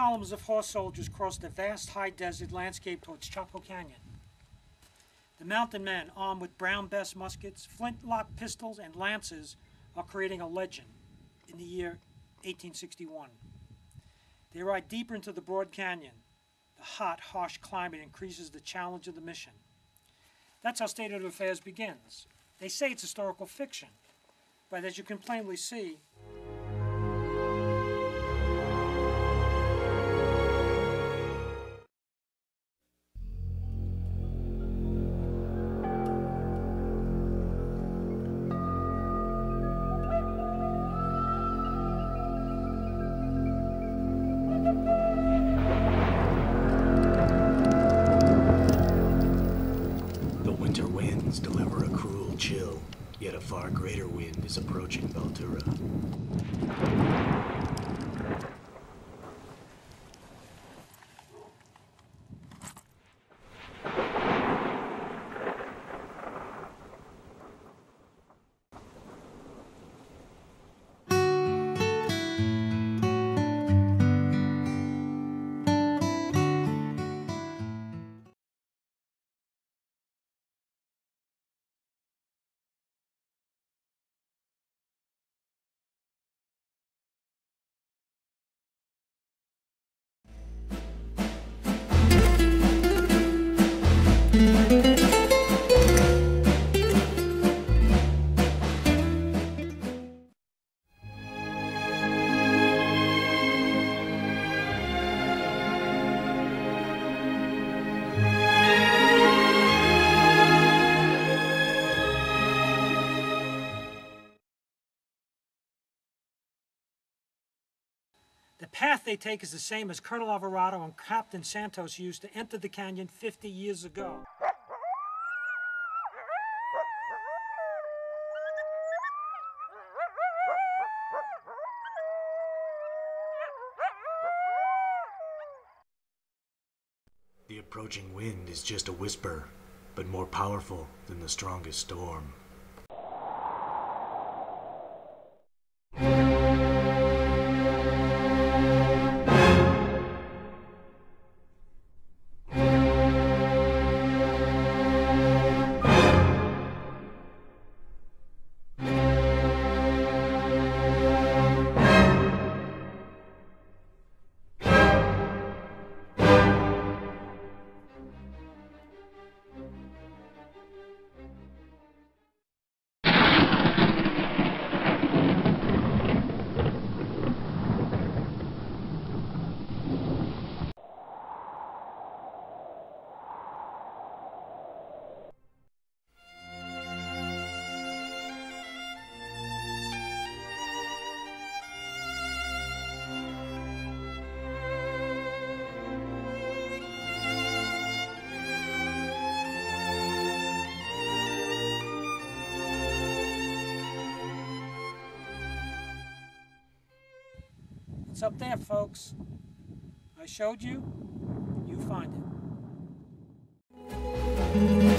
columns of horse soldiers cross the vast high desert landscape towards Chaco Canyon. The mountain men, armed with Brown Bess muskets, flintlock pistols, and lances, are creating a legend in the year 1861. They ride deeper into the broad canyon. The hot, harsh climate increases the challenge of the mission. That's how Statehood of Affairs begins. They say it's historical fiction, but as you can plainly see, deliver a cruel chill, yet a far greater wind is approaching Baltura. the path they take is the same as Colonel Alvarado and Captain Santos used to enter the canyon 50 years ago. The approaching wind is just a whisper, but more powerful than the strongest storm. It's up there, folks. I showed you, you find it.